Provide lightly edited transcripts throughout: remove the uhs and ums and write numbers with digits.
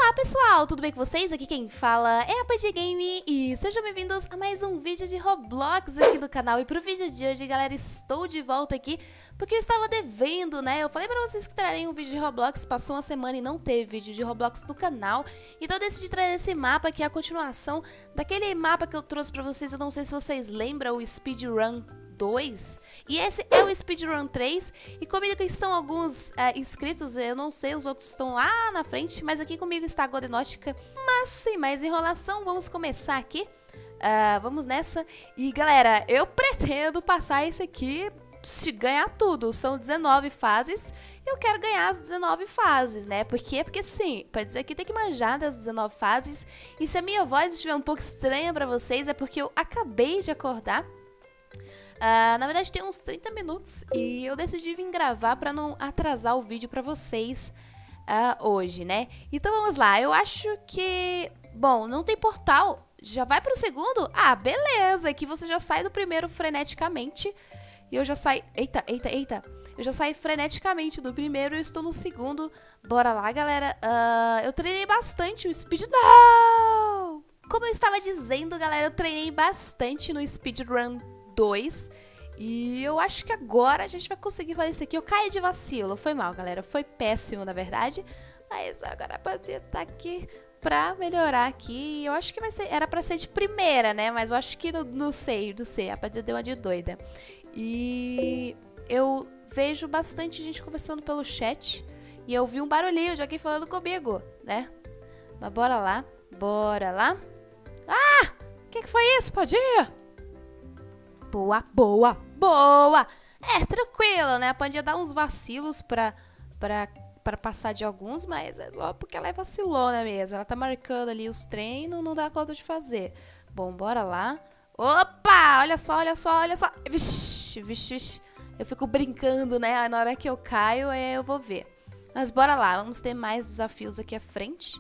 Olá pessoal, tudo bem com vocês? Aqui quem fala é a Pandi Game e sejam bem-vindos a mais um vídeo de Roblox aqui do canal. E pro vídeo de hoje, galera, estou de volta aqui porque eu estava devendo, né? Eu falei pra vocês que trarei um vídeo de Roblox, passou uma semana e não teve vídeo de Roblox do canal. Então eu decidi trazer esse mapa que é a continuação daquele mapa que eu trouxe pra vocês. Eu não sei se vocês lembram, o Speedrun 2, e esse é o Speedrun 3, e comigo aqui estão alguns inscritos, eu não sei, os outros estão lá na frente, mas aqui comigo está a Godenótica. Mas sem mais enrolação, vamos começar aqui, vamos nessa. E galera, eu pretendo passar esse aqui, ganhar tudo, são 19 fases, eu quero ganhar as 19 fases, né? Por quê? Porque sim, pra dizer que tem que manjar das 19 fases, e se a minha voz estiver um pouco estranha pra vocês, é porque eu acabei de acordar. Na verdade tem uns 30 minutos e eu decidi vir gravar pra não atrasar o vídeo pra vocês hoje, né? Então vamos lá, eu acho que... Bom, não tem portal, já vai pro segundo? Ah, beleza, que você já sai do primeiro freneticamente. E eu já saí... Eita, eita, eita. Eu já saí freneticamente do primeiro e estou no segundo. Bora lá, galera. Eu treinei bastante o Speed... Não! Como eu estava dizendo, galera, eu treinei bastante no Speedrun 2, e eu acho que agora a gente vai conseguir fazer isso aqui. Eu caí de vacilo, foi mal, galera, foi péssimo na verdade, mas agora a Pandinha tá aqui pra melhorar aqui. Eu acho que vai ser, era pra ser de primeira, né, mas eu acho que não sei, a Pandinha deu uma de doida. E eu vejo bastante gente conversando pelo chat, e eu vi um barulhinho de alguém falando comigo, né, mas bora lá, bora lá. Ah, o que foi isso, Pandinha? Boa, boa, boa! É, tranquilo, né? A Pandinha dá uns vacilos pra passar de alguns, mas é só porque ela é vacilona mesmo. Ela tá marcando ali os treinos, não dá conta de fazer. Bom, bora lá. Opa! Olha só, olha só, olha só. Vixe, vixe, vixe. Eu fico brincando, né? Na hora que eu caio, eu vou ver. Mas bora lá, vamos ter mais desafios aqui à frente.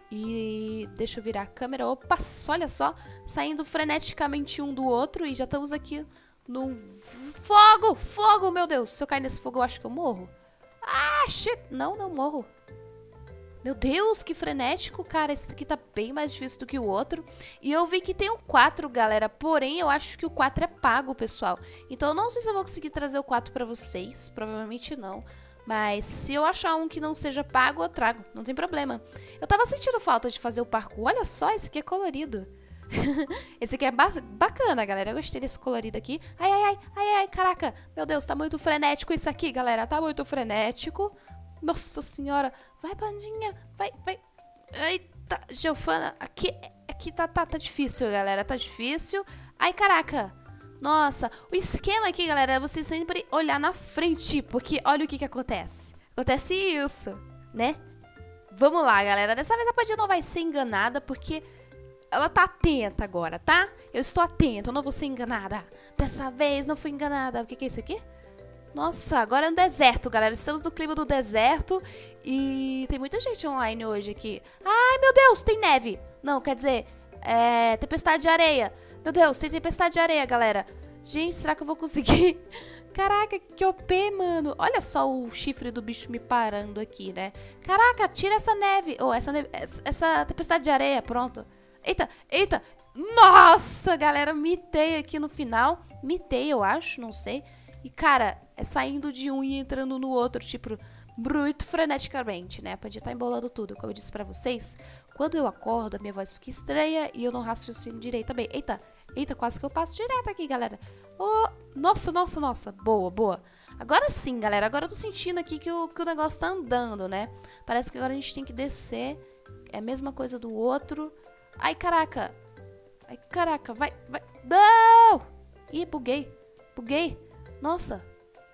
E deixa eu virar a câmera. Opa, olha só, saindo freneticamente um do outro. E já estamos aqui no fogo, fogo, meu Deus. Se eu cair nesse fogo, eu acho que eu morro. Ah, shit, não morro. Meu Deus, que frenético, cara. Esse aqui tá bem mais difícil do que o outro. E eu vi que tem o 4, galera. Porém, eu acho que o 4 é pago, pessoal. Então eu não sei se eu vou conseguir trazer o 4 pra vocês. Provavelmente não. Mas se eu achar um que não seja pago, eu trago, não tem problema. Eu tava sentindo falta de fazer o parkour. Olha só, esse aqui é colorido. Esse aqui é bacana, galera. Eu gostei desse colorido aqui. Ai, ai, ai, ai, ai, caraca. Meu Deus, tá muito frenético isso aqui, galera. Tá muito frenético. Nossa senhora. Vai, Pandinha. Vai, vai. Eita, Geofana. Aqui tá difícil, galera. Tá difícil. Ai, caraca. Nossa, o esquema aqui, galera, é você sempre olhar na frente, porque olha o que acontece. Acontece isso, né? Vamos lá, galera. Dessa vez a Pandinha não vai ser enganada, porque ela tá atenta agora, tá? Eu estou atenta, eu não vou ser enganada. Dessa vez não fui enganada. O que é isso aqui? Nossa, agora é um deserto, galera. Estamos no clima do deserto e tem muita gente online hoje aqui. Ai, meu Deus, tem neve. Não, quer dizer, tempestade de areia. Meu Deus, tem tempestade de areia, galera. Gente, será que eu vou conseguir? Caraca, que OP, mano. Olha só o chifre do bicho me parando aqui, né? Caraca, tira essa neve. Ou essa tempestade de areia, pronto. Eita, eita. Nossa, galera, mitei aqui no final. Mitei, eu acho, não sei. E, cara, é saindo de um e entrando no outro, tipo, muito freneticamente, né? Podia estar embolando tudo, como eu disse pra vocês. Quando eu acordo, a minha voz fica estranha e eu não raciocino direito também. Eita, eita, quase que eu passo direto aqui, galera. Oh, nossa, nossa, nossa. Boa, boa. Agora sim, galera. Agora eu tô sentindo aqui que o negócio tá andando, né? Parece que agora a gente tem que descer. É a mesma coisa do outro. Ai, caraca. Ai, caraca. Vai, vai. Não! Ih, buguei. Buguei. Nossa.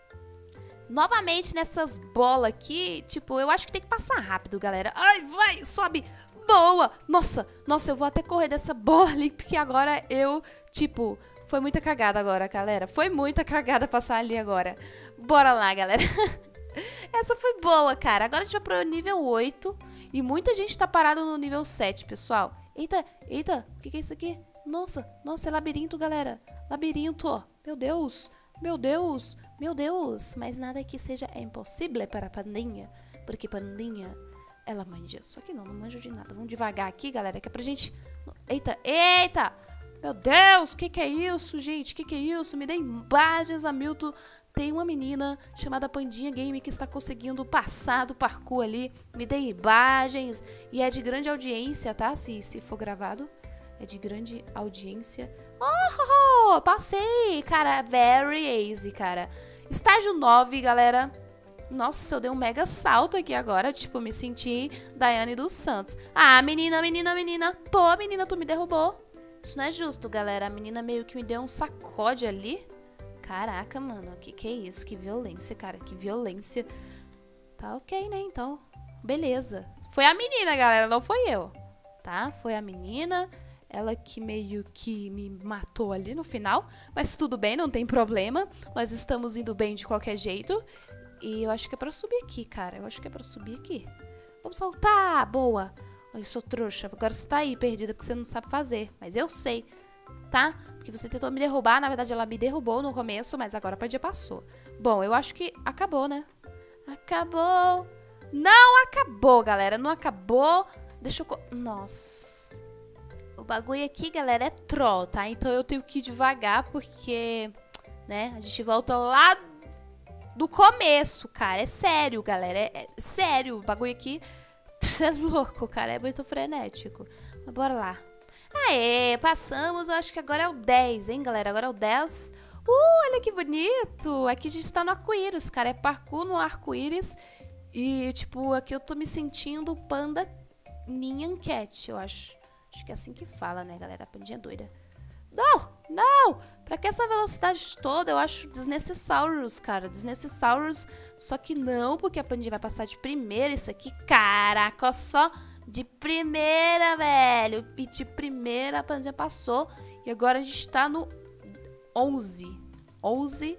Novamente nessas bolas aqui, tipo, eu acho que tem que passar rápido, galera. Ai, vai, sobe. Boa! Nossa, nossa, eu vou até correr dessa bola ali, porque agora eu, tipo, foi muita cagada agora, galera. Foi muita cagada passar ali agora. Bora lá, galera. Essa foi boa, cara. Agora a gente vai pro nível 8 e muita gente tá parada no nível 7, pessoal. Eita, eita, o que é isso aqui? Nossa, nossa, é labirinto, galera. Labirinto, meu Deus, meu Deus, meu Deus. Mas nada que seja impossível para Pandinha, porque Pandinha Ela manja. Só que não manjo de nada. Vamos devagar aqui, galera, que é pra gente... Eita, eita! Meu Deus, o que é isso, gente? O que é isso? Me dê imagens, Hamilton. Tem uma menina chamada Pandinha Game que está conseguindo passar do parkour ali. Me dê imagens. E é de grande audiência, tá? Se for gravado. É de grande audiência. Oh, passei, cara. Very easy, cara. Estágio 9, galera. Nossa, eu dei um mega salto aqui agora. Tipo, me senti Daiane dos Santos. Ah, menina. Pô, menina, tu me derrubou. Isso não é justo, galera. A menina meio que me deu um sacode ali. Caraca, mano. Que é isso? Que violência, cara. Que violência. Tá ok, né? Então, beleza. Foi a menina, galera. Não foi eu. Tá? Foi a menina. Ela que meio que me matou ali no final. Mas tudo bem, não tem problema. Nós estamos indo bem de qualquer jeito. E eu acho que é pra subir aqui, cara. Eu acho que é pra subir aqui. Vamos soltar. Boa. Eu sou trouxa. Agora você tá aí perdida porque você não sabe fazer. Mas eu sei, tá? Porque você tentou me derrubar. Na verdade, ela me derrubou no começo, mas agora a Pandinha passou. Bom, eu acho que acabou, né? Acabou. Não acabou, galera. Não acabou. Deixa eu... Nossa. O bagulho aqui, galera, é troll, tá? Então eu tenho que ir devagar porque, né? A gente volta lá do começo, cara. É sério, galera. É sério. O bagulho aqui... é louco, cara. É muito frenético. Mas bora lá. Aê, passamos. Eu acho que agora é o 10, hein, galera? Agora é o 10. Olha que bonito. Aqui a gente tá no arco-íris, cara. É parkour no arco-íris. E, tipo, aqui eu tô me sentindo Panda Nyan Cat, eu acho. Acho que é assim que fala, né, galera? A Pandinha doida. Não! Pra que essa velocidade toda? Eu acho desnecessários, cara. Desnecessários. Só que não, porque a Pandinha vai passar de primeira. Isso aqui, caraca, só de primeira, velho. E de primeira a Pandinha passou. E agora a gente tá no 11. 11.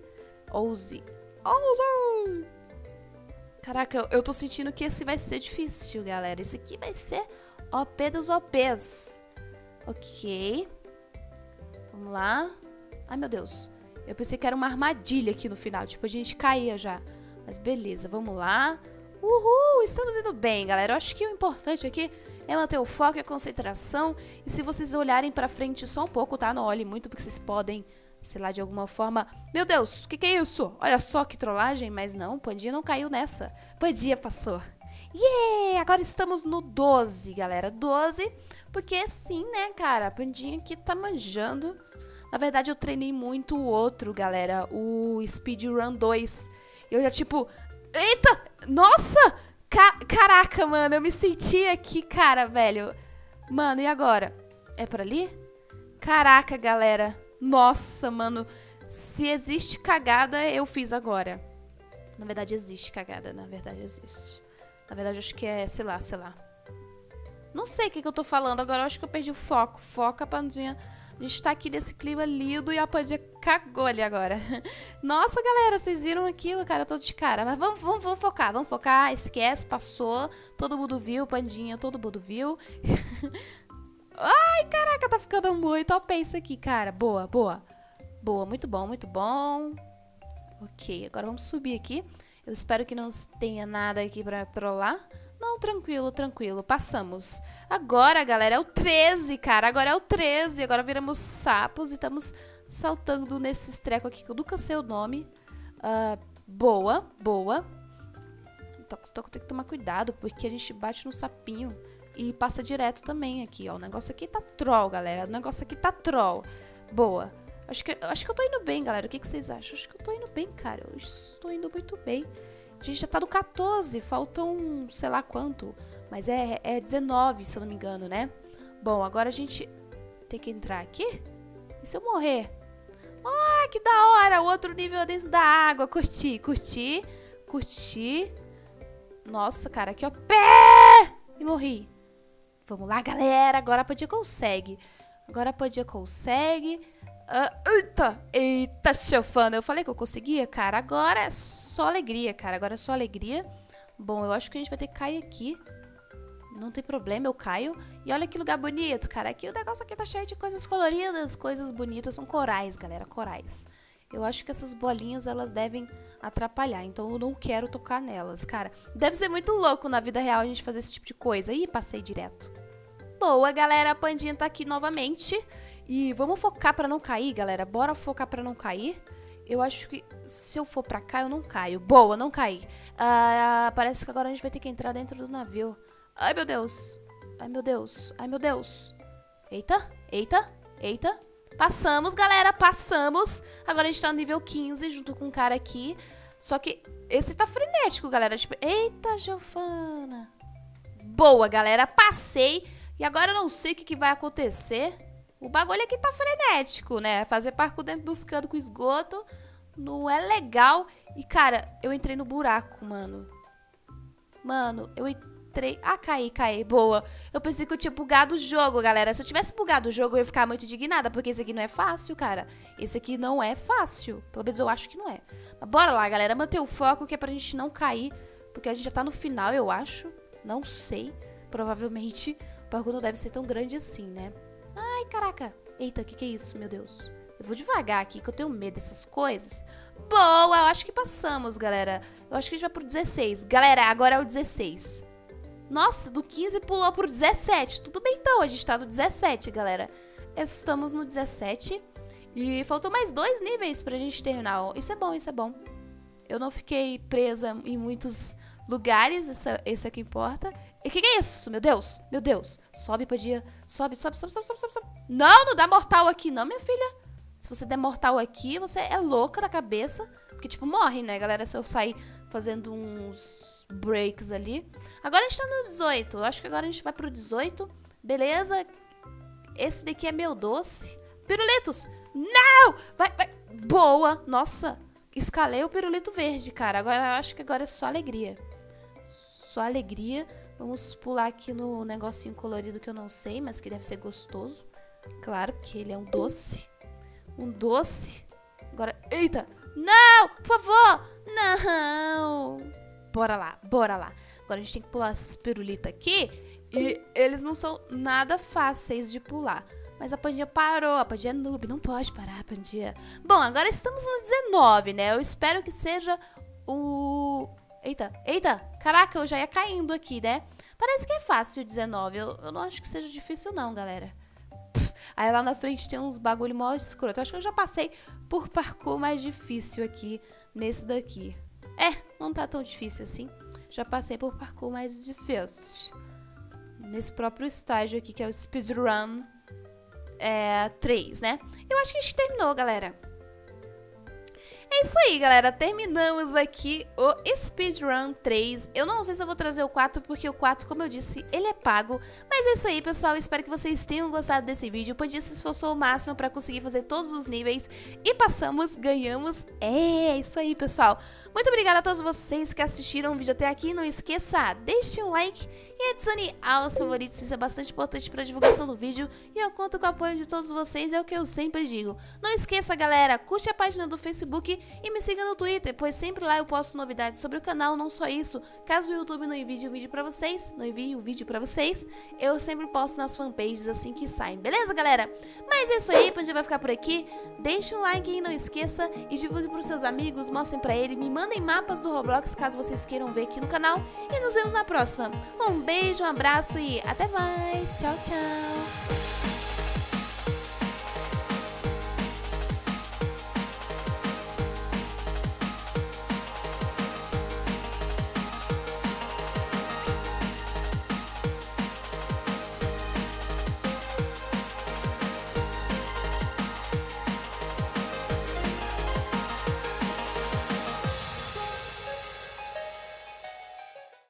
Caraca, eu tô sentindo que esse vai ser difícil, galera. Esse aqui vai ser OP dos OPs. Ok. Vamos lá. Ai, meu Deus. Eu pensei que era uma armadilha aqui no final. Tipo, a gente caía já. Mas beleza, vamos lá. Uhul, estamos indo bem, galera. Eu acho que o importante aqui é manter o foco e a concentração. E se vocês olharem pra frente só um pouco, tá? Não olhem muito, porque vocês podem, sei lá, de alguma forma... Meu Deus, o que é isso? Olha só que trollagem. Mas não, Pandinha não caiu nessa. Pandinha passou. Yeah! Agora estamos no 12, galera. 12, porque sim, né, cara? A Pandinha aqui tá manjando. Na verdade, eu treinei muito o outro, galera. O Speedrun 2. Eu já, tipo... Eita! Nossa! Caraca, mano. Eu me senti aqui, cara, velho. Mano, e agora? É por ali? Caraca, galera. Nossa, mano. Se existe cagada, eu fiz agora. Na verdade, existe cagada. Na verdade, existe. Na verdade, acho que é, sei lá. Não sei o que eu tô falando. Agora eu acho que eu perdi o foco. Foca, Pandinha. A gente tá aqui nesse clima lindo e a Pandinha cagou ali agora. Nossa, galera, vocês viram aquilo, cara? Eu tô de cara. Mas vamos focar. Vamos focar. Esquece, passou. Todo mundo viu, Pandinha. Todo mundo viu. Ai, caraca, tá ficando muito OP isso aqui, cara. Boa. Muito bom. Ok, agora vamos subir aqui. Eu espero que não tenha nada aqui pra trollar. Não, tranquilo. Passamos. Agora, galera, é o 13, cara. Agora é o 13. Agora viramos sapos e estamos saltando nesses trecos aqui que eu nunca sei o nome. Boa. Então, tem que tomar cuidado, porque a gente bate no sapinho e passa direto também aqui, ó. O negócio aqui tá troll, galera. O negócio aqui tá troll. Boa. Acho que eu tô indo bem, galera. O que vocês acham? Acho que eu tô indo bem, cara. Eu estou indo muito bem. A gente já tá no 14. Faltam, sei lá quanto. Mas é 19, se eu não me engano, né? Bom, agora a gente tem que entrar aqui. E se eu morrer? Ah, que da hora! O outro nível dentro da água. Curti. Nossa, cara. Aqui, ó. Pé! E morri. Vamos lá, galera. Agora a Pandinha consegue. Eita, chofando. Eu falei que eu conseguia, cara. Agora é só alegria, cara. Bom, eu acho que a gente vai ter que cair aqui. Não tem problema, eu caio. E olha que lugar bonito, cara. Aqui o negócio aqui tá cheio de coisas coloridas, coisas bonitas. São corais, galera, corais. Eu acho que essas bolinhas, elas devem atrapalhar. Então eu não quero tocar nelas, cara. Deve ser muito louco na vida real a gente fazer esse tipo de coisa. Ih, passei direto. Boa, galera. A Pandinha tá aqui novamente. E vamos focar pra não cair, galera. Bora focar pra não cair. Eu acho que se eu for pra cá, eu não caio. Boa, não caí. Parece que agora a gente vai ter que entrar dentro do navio. Ai, meu Deus. Ai, meu Deus. Ai, meu Deus. Eita, eita, eita. Passamos, galera, passamos. Agora a gente tá no nível 15 junto com um cara aqui. Só que esse tá frenético, galera. Tipo, eita, Giovana. Boa, galera, passei. E agora eu não sei o que vai acontecer. O bagulho aqui tá frenético, né? Fazer parkour dentro dos canos com esgoto não é legal. E, cara, eu entrei no buraco, mano. Mano, eu entrei... Ah, caí, boa. Eu pensei que eu tinha bugado o jogo, galera. Se eu tivesse bugado o jogo, eu ia ficar muito indignada, porque esse aqui não é fácil, cara. Esse aqui não é fácil. Pelo menos eu acho que não é. Mas bora lá, galera. Manter o foco, que é pra gente não cair. Porque a gente já tá no final, eu acho. Não sei. Provavelmente o bagulho não deve ser tão grande assim, né? Ai, caraca. Eita, o que é isso, meu Deus? Eu vou devagar aqui, que eu tenho medo dessas coisas. Boa, eu acho que passamos, galera. Eu acho que a gente vai pro 16. Galera, agora é o 16. Nossa, do 15 pulou pro 17. Tudo bem, então. A gente tá no 17, galera. Estamos no 17. E faltam mais 2 níveis pra gente terminar. Isso é bom, isso é bom. Eu não fiquei presa em muitos lugares. Isso é que importa. E o que é isso? Meu Deus, meu Deus. Sobe, Padia. Sobe, sobe, sobe, sobe, sobe, sobe. Não, não dá mortal aqui, não, minha filha. Se você der mortal aqui, você é louca da cabeça. Porque, tipo, morre, né, galera? Se eu sair fazendo uns breaks ali. Agora a gente tá no 18. Eu acho que agora a gente vai pro 18. Beleza. Esse daqui é meu doce. Pirulitos. Não! Vai, vai. Boa. Nossa. Escalei o pirulito verde, cara. Agora eu acho que agora é só alegria. Só alegria. Vamos pular aqui no negocinho colorido que eu não sei, mas que deve ser gostoso. Claro, porque ele é um doce. Um doce. Agora... Eita! Não! Por favor! Não! Bora lá, bora lá. Agora a gente tem que pular esses pirulitos aqui. E eles não são nada fáceis de pular. Mas a Pandinha parou. A Pandinha é noob. Não pode parar, Pandinha. Bom, agora estamos no 19, né? Eu espero que seja o... Eita, eita. Caraca, eu já ia caindo aqui, né? Parece que é fácil o 19. Eu não acho que seja difícil não, galera. Aí lá na frente tem uns bagulho mó escroto. Eu acho que eu já passei por parkour mais difícil aqui nesse daqui. Não tá tão difícil assim. Já passei por parkour mais difícil. Nesse próprio estágio aqui, que é o Speedrun 3, né? Eu acho que a gente terminou, galera. É isso aí, galera. Terminamos aqui o Speedrun 3. Eu não sei se eu vou trazer o 4, porque o 4, como eu disse, ele é pago. Mas é isso aí, pessoal. Espero que vocês tenham gostado desse vídeo. O Pandinha se esforçou o máximo pra conseguir fazer todos os níveis. E passamos, ganhamos. É isso aí, pessoal. Muito obrigada a todos vocês que assistiram o vídeo até aqui. Não esqueça, deixe um like e adicione aos favoritos. Isso é bastante importante para a divulgação do vídeo. E eu conto com o apoio de todos vocês, é o que eu sempre digo. Não esqueça, galera, curte a página do Facebook e me siga no Twitter, pois sempre lá eu posto novidades sobre o canal. Não só isso, caso o YouTube não envie o vídeo para vocês, eu sempre posto nas fanpages assim que saem, beleza, galera? Mas é isso aí, Pandinha vai ficar por aqui. Deixe um like aí, não esqueça, e divulgue para os seus amigos, mostrem para ele, me mandem mapas do Roblox caso vocês queiram ver aqui no canal. E nos vemos na próxima. Um beijo, um abraço e até mais. Tchau, tchau.